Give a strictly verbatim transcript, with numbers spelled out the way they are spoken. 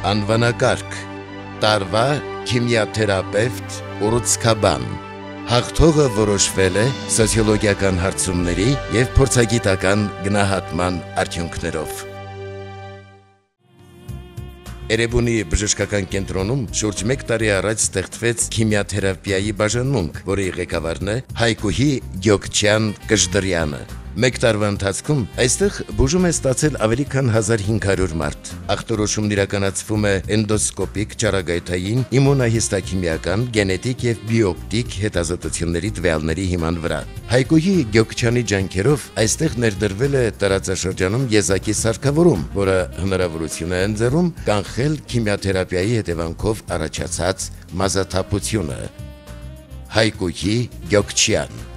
Անվանակարգ, տարվա քիմիաթերապևտ ուռուցքաբան, հաղթողը որոշվել է սոցիոլոգիական հարցումների և փորձագիտական գնահատման արդյունքներով։ Էրեբունի բժշկական կենտրոնում շուրջ մեկ տարի առաջ ստեղծվեց քիմիաթերապիայի բաժանմունք, որի ղեկավարն է Հայկուհի Գյոքչյան Կժդրյանը։ Մեկ տարվա ընթացքում այստեղ բուժում է ստացել ավելի քան հազար հինգ հարյուր մարդ։ Ախտորոշումն իրականացվում է էնդոսկոպիկ, ճառագայթային, իմունահիստաքիմիական, գենետիկ և բիոպտիկ հետազոտությունների տվյալների հիման վրա։ Հայկուհի Գյոքչյանի ջանքերով այստեղ ներդրվել է տարածաշրջանում եզակի սարքավորում, որը հնարավորություն է ընձեռում կանխել քիմիաթերապիայի հետևանքով առաջացած մազաթափությունը։ Հայկուհի Գյոքչյան